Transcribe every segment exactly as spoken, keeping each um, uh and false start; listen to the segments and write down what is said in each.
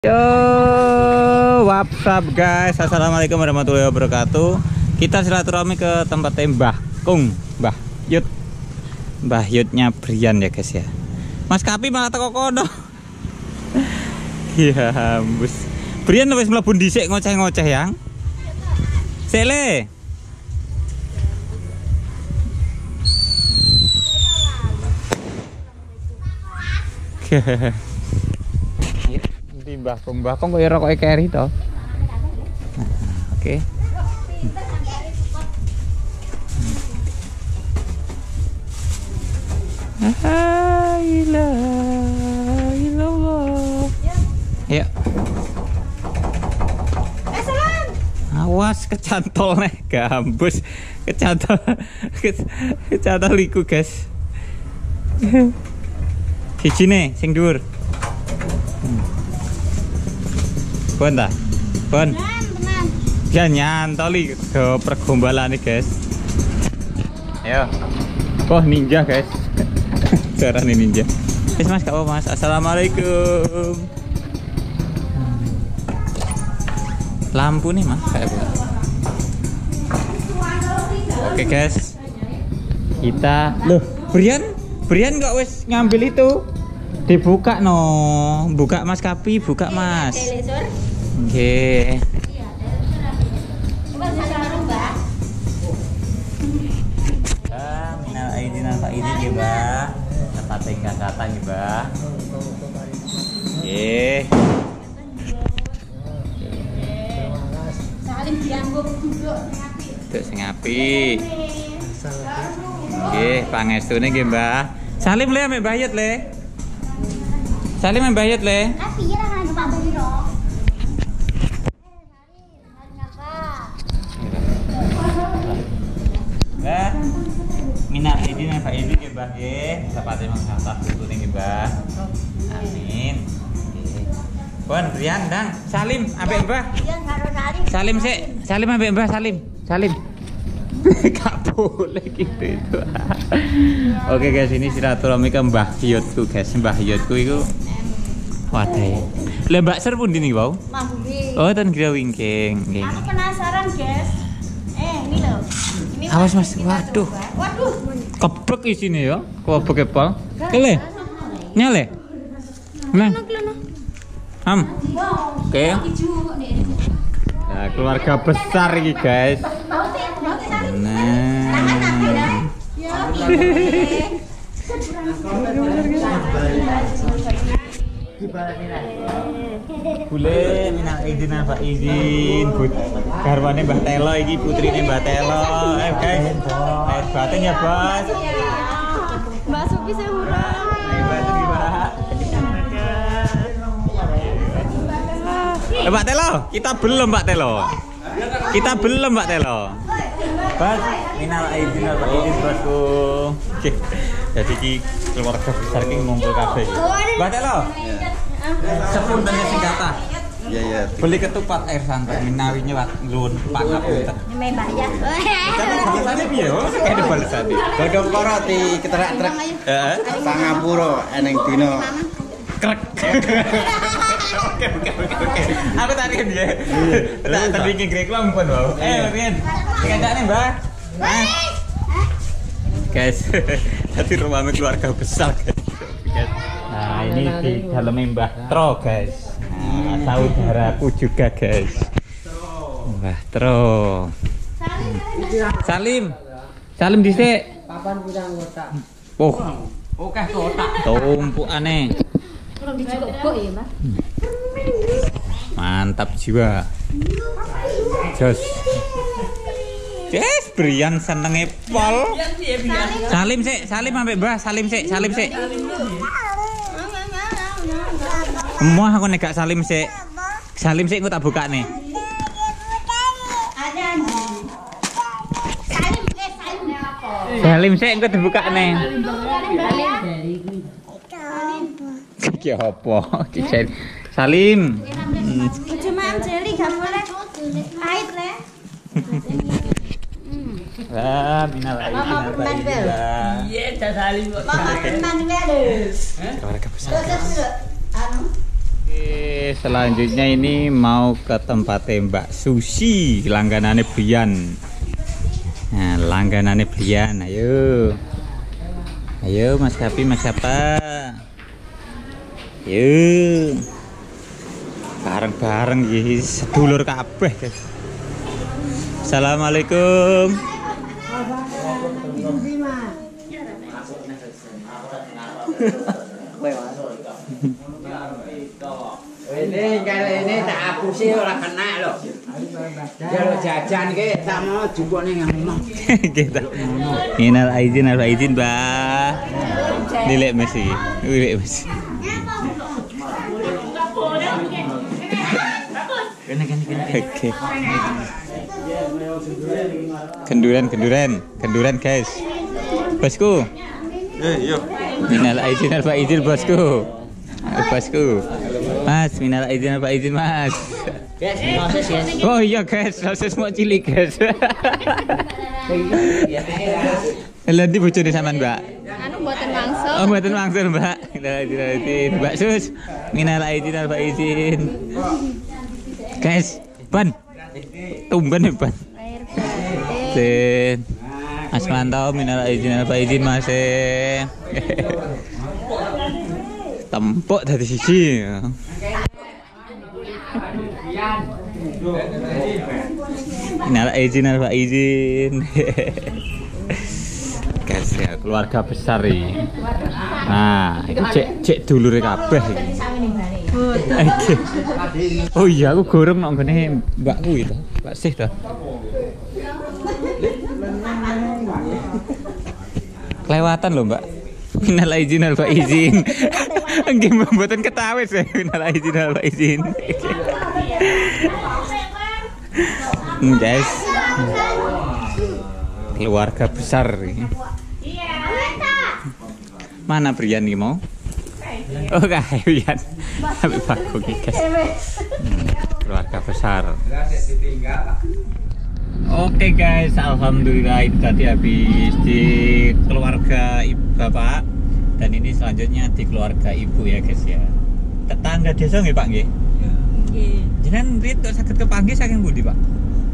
Yo, what's up guys? Assalamualaikum warahmatullahi wabarakatuh. Kita silaturahmi ke tempat Mbah Kung, Mbah Yud, Mbah Yudnya Brian ya guys ya. Mas Kapi malah teko kono. Ya, bus. Brian wis mlebu dhisik ngoceh-ngoceh yang. Sele. Mbah Kung, Mbah Kung kaya rokoke keri to. Oke. La ilaha illallah. Ya. Awas kecantol nih, gambus. Kecantol. Kecantol iku, guys. Siji nih sing dhuwur. Bon ta? Bon. Ya nyantoli ke pergombalan nih guys. Ayo. Wah ninja guys. Cara nih ninja. Wis Mas, gak apa Mas. Assalamualaikum. Lampu nih Mas kayak apa? Oke guys. Kita loh, Brian, Brian kok wis ngambil itu? Dibuka no. Buka Mas Kapi, buka Mas. Oke. Ah, minal aidin wal faizin ya, Mbah. Tempat tinggal kata ya, Mbah. Nggih. Salim dianggo duduk ngapi. Duduk sing apik. Nggih, pangestune nggih, Mbah. Salim le ambek Mbah Yud le. Salim ambek Mbah Yud le. Mbah, minal aidin wal faizin nggih Mbah nggih. Sepate mangkatah putune nggih Mbah. Amin. Nggih. Pun Brian ndang Salim ambek Mbah. Salim sik, Salim ambek Mbah Salim. Salim. Gak boleh gitu itu. Oke guys, ini silaturahmi ke Mbah Yudku guys. Mbah Yudku itu wadah. Lah Mbak Ser pundi nih, Bau? Mambu. Oh, ten kira wingking. Nggih. Aku penasaran, guys. Eh, ini loh. Ini awas Mas. Waduh. Waduh. Keblek isine ya. Keblek apa? Kele. Nyale. Nah. Ham. Oke. Nah, keluarga besar ini guys. Nah. Bule minal aidin wal faizin. Garwane Mbah Telo iki, putrine Mbah Telo. Eh guys. Eh batin ya, Bos. Mbak Suki saya urang. Ayo batin gimana? Eh Mbak Telo, kita belum Mbak Telo. Kita belum Mbak Telo. Bas, minal aidin wal faizin bosku. Oke. Jadi ki keluarga besar ki ngumpul kabeh. Mbak Telo. Sepuntennya sing kata. Iya iya. Beli ketupat air santai minawinya wak lun Pak ngapunten. Nyemeh bayar. Tapi balasane piye yo? Kene balasane. Godhong karo di keterak-terek. Heeh. Pangapura eneng dina. Krek. Oke oke oke oke. Aku tadi kan ya. Tak terbikin grek lampun wae. Eh, Rian. Kendakne, Mbah. Guys, jadi rumah keluarga besar guys. Nah, ini di dalam Mbah Tro guys. Nah, saudaraku juga guys. Mbah Tro. Salim. Salim dhisik. Papan pirang kotak. Oh. Oke kotak. Tumpukane. Kurang dicukupkok ya, Mbak. Mantap jiwa. Jos. Yes, Brian senenge pol. Salim sik, Salim ambek Mbah, Salim sik, Salim sik. Semua aku nek gak Salim sik. Salim sik engko tak buka nih. Salim sik engko dibuka nih. Iki apa? Salim. Cuma jeli gak boleh. Pahit le. Wah, minal aidin wal faizin. Iya, dah saling kok. Mama teman wele. Keluarga besar. Anu. Oke, selanjutnya ini mau ke tempat Mbak Susi, langganannya Brian. Nah, langganannya Brian, ayo. Ayo Mas Kapi, Mas siapa? Ayo. Bareng-bareng iki sedulur kabeh, guys. Assalamualaikum. Ini kalau ini tak aku sih ora kena loh. Kalau jajan ke tak mau jupuk ning omah. Kita. Minal aidin wal faizin, Mbah. Dilek mesti. Dilek mesti. Oke. Kenduran, kenduran, kenduran guys. Bosku. Eh, yo. Minal aidin wal faizin, bosku. Bosku. Mas, minal aidin wal faizin, Mas. Guys, proses guys. Oh iya guys, proses mau cilik guys. Lha ndi bojone sampean, Mbak? Anu mboten mangsul. Oh, mboten mangsul, Mbak. Minal aidin wal faizin. Mbak Sus, minal aidin wal faizin. Guys, ban. Tumben nih, ban. Air batin. Sin. Mas mantau minal aidin wal faizin, Mas. Tempuk dari sisi. Minal aidin wal faizin. Guys ya, keluarga besar ini. Nah, itu cek cek dulure kabeh iki. Oke. Oh iya, aku goreng nang ngene mbakku itu. Mbak Sih to. Kelewatan loh, Mbak. Minal aidin wal faizin. Nggih mboten ketawa saya minal aidin wal faizin. Guys. Keluarga besar ini. Mana Brian nih mau? Oh kayak Brian. Tapi bagus guys. Keluarga besar. Oke guys, alhamdulillah itu tadi habis di keluarga ibu bapak dan ini selanjutnya di keluarga ibu ya guys ya. Tetangga desa nggih Pak nggih? Nggih. Jenengan rit kok saged kepanggih saking pundi Pak?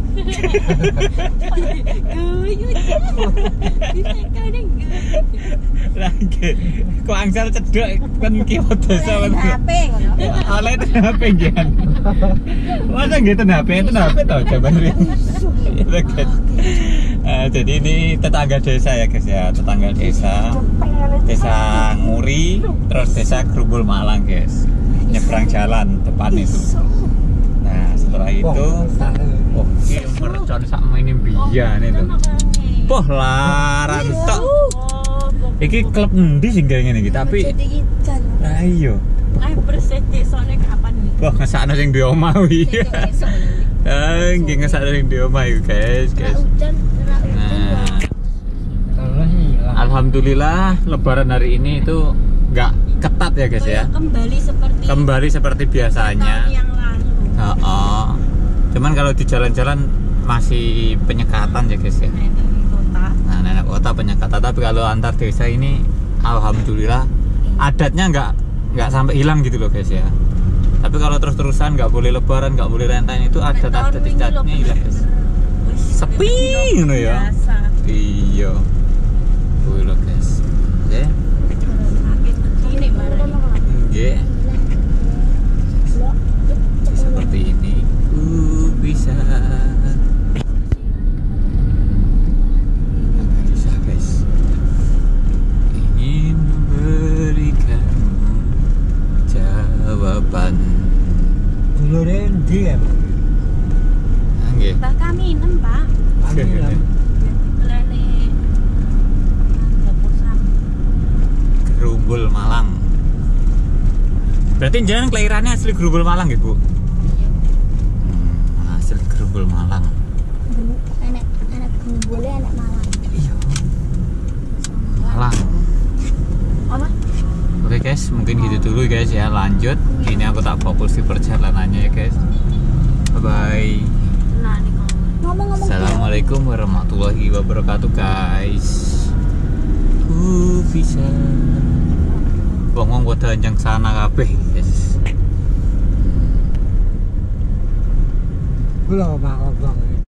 Lagi kok angsal cedek kan kiwa desa kan H P ngono oleh H P nggih masa nggih ten H P ten H P tau jaman riyen guys. Jadi ini tetangga desa ya guys ya, tetangga desa desa Nguri terus desa Grubul Malang guys, nyebrang jalan depan itu. Nah setelah itu oh ini mercon sama ini biar nih loh. Poh laran tok. Iki klub endi sing ngene iki tapi ayo. Ayo bersih desane kapan iki? Wah ngesakno sing di omah iki. Ah nggih ngesakno sing di omah iki guys, guys. Nah. Alhamdulillah lebaran hari ini itu enggak ketat ya guys ya. Kembali seperti Kembali seperti biasanya. yang lalu. Heeh. Cuman kalau di jalan-jalan masih penyekatan ya guys ya. Nah, nenek kota penyekatan, tapi kalau antar desa ini alhamdulillah adatnya nggak nggak sampai hilang gitu loh guys ya. Tapi kalau terus-terusan nggak boleh lebaran, nggak boleh rentain itu adat-adat istiadatnya hilang guys. Sepi ngono ya. Iya. Kuwi loh guys. Oke. Ini bareng. Nggih. Seperti ini. Ku bisa jawaban Dulure ndi ya? Nggih. Mbak kami inem, Pak. Lene dapur sami. Grubul Malang. Berarti jangan kelahirannya asli Grubul Malang ya, Bu? Hmm, asli Grubul Malang. Anak anak Grubule anak Malang. Iya. Malang. Apa? Oke guys, mungkin gitu dulu guys ya. Lanjut. Ini aku tak fokus di perjalanannya ya guys. Bye bye. Nah, nih ngomong-ngomong. Assalamualaikum warahmatullahi wabarakatuh guys. Ku bisa bongong pada anjang sana kabeh guys. Kula Pak Obong.